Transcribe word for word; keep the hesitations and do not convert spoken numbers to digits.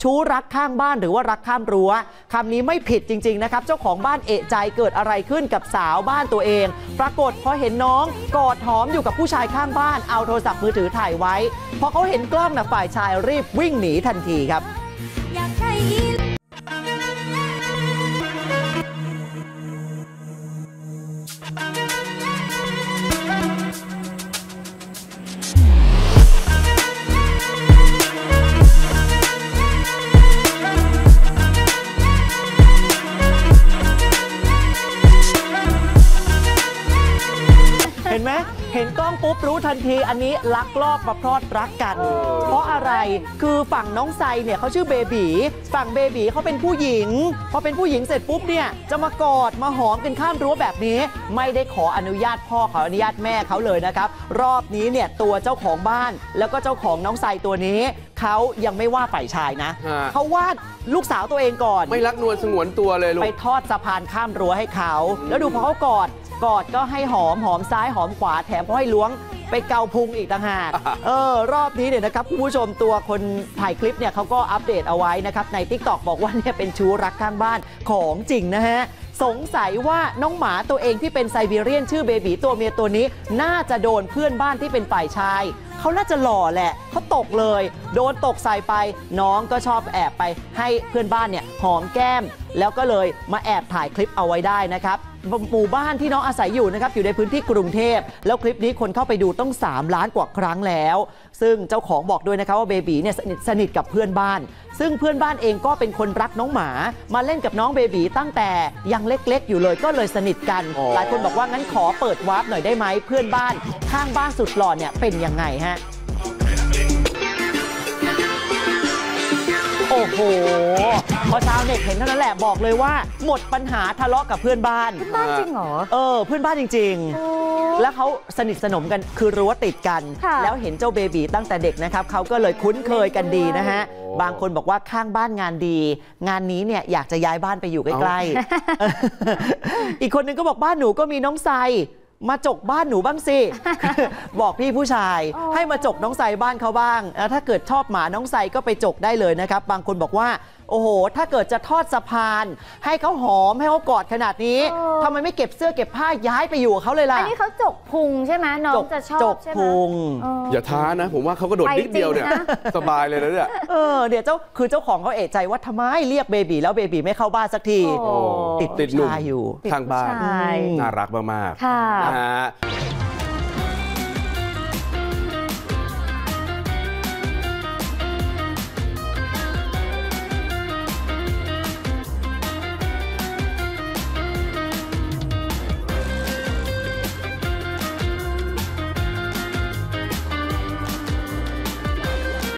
ชู้รักข้างบ้านหรือว่ารักข้ามรั้วคำนี้ไม่ผิดจริงๆนะครับเจ้าของบ้านเอะใจเกิดอะไรขึ้นกับสาวบ้านตัวเองปรากฏพอเห็นน้องกอดหอมอยู่กับผู้ชายข้างบ้านเอาโทรศัพท์มือถือถ่ายไว้พอเขาเห็นกล้องนะฝ่ายชายรีบวิ่งหนีทันทีครับเห็นไหมเห็นกล้องปุ๊บรู้ทันทีอันนี้ลักลอบมาพรอดรักกันเพราะอะไรคือฝั่งน้องไซเนี่ยเขาชื่อเบบีฝั่งเบบีเขาเป็นผู้หญิงพอเป็นผู้หญิงเสร็จปุ๊บเนี่ยจะมากอดมาหอมกันข้ามรั้วแบบนี้ไม่ได้ขออนุญาตพ่อขออนุญาตแม่เขาเลยนะครับรอบนี้เนี่ยตัวเจ้าของบ้านแล้วก็เจ้าของน้องไซตัวนี้เขายังไม่ว่าฝ่ายชายนะเขาว่าลูกสาวตัวเองก่อนไม่รักนวลสงวนตัวเลยลูกไปทอดสะพานข้ามรั้วให้เขาแล้วดูพอเขากอดกอดก็ให้หอมหอมซ้ายหอมขวาแถมก็ให้ล้วงไปเกาพุงอีกต่างหากเออรอบนี้เนี่ยนะครับคุณผู้ชมตัวคนถ่ายคลิปเนี่ยเขาก็อัปเดตเอาไว้นะครับใน ติ๊กต็อก บอกว่าเนี่ยเป็นชู้รักข้างบ้านของจริงนะฮะสงสัยว่าน้องหมาตัวเองที่เป็นไซบีเรียนชื่อเบบีตัวเมียตัวนี้น่าจะโดนเพื่อนบ้านที่เป็นฝ่ายชายเขาน่าจะหล่อแหละเขาตกเลยโดนตกใส่ไปน้องก็ชอบแอบไปให้เพื่อนบ้านเนี่ยหอมแก้มแล้วก็เลยมาแอบถ่ายคลิปเอาไว้ได้นะครับหมู่บ้านที่น้องอาศัยอยู่นะครับอยู่ในพื้นที่กรุงเทพแล้วคลิปนี้คนเข้าไปดูต้องสามล้านกว่าครั้งแล้วซึ่งเจ้าของบอกด้วยนะครับว่าเบบีเนี่ยสนิทสนิทกับเพื่อนบ้านซึ่งเพื่อนบ้านเองก็เป็นคนรักน้องหมามาเล่นกับน้องเบบีตั้งแต่ยังเล็กๆอยู่เลยก็เลยสนิทกันหลายคนบอกว่างั้นขอเปิดวาร์ปหน่อยได้ไหมเพื่อนบ้านข้างบ้านสุดหล่อเนี่ยเป็นยังไงฮะโอ้โหพอชาวเน็ตเห็นเท่านั้นแหละบอกเลยว่าหมดปัญหาทะเลาะกับเพื่อนบ้านเพื่อนบ้านจริงเหรอเออเพื่อนบ้านจริงๆแล้วเขาสนิทสนมกันคือรั้วติดกันแล้วเห็นเจ้าเบบีตั้งแต่เด็กนะครับเขาก็เลยคุ้นเคยกันดีนะฮะบางคนบอกว่าข้างบ้านงานดีงานนี้เนี่ยอยากจะย้ายบ้านไปอยู่ใกล้ๆอีกคนนึงก็บอกบ้านหนูก็มีน้องไซมาจกบ้านหนูบ้างสิ บอกพี่ผู้ชายให้มาจกน้องไซบ้านเขาบ้างแล้วถ้าเกิดชอบหมาน้องไซก็ไปจกได้เลยนะครับบางคนบอกว่าโอ้โหถ้าเกิดจะทอดสะพานให้เขาหอมให้เขากอดขนาดนี้ทำไมไม่เก็บเสื้อเก็บผ้าย้ายไปอยู่กับเขาเลยล่ะอันนี้เขาจกพุงใช่ไหมน้องจะชอบจกพุงอย่าท้านะผมว่าเขากระโดดนิดเดียวเนี่ยสบายเลยนะเนี่ยเออเดี๋ยวเจ้าคือเจ้าของเขาเอะใจว่าทำไมเรียกเบบีแล้วเบบีไม่เข้าบ้านสักทีติดติดหนุ่มอยู่ทางบ้านน่ารักมากๆค่ะ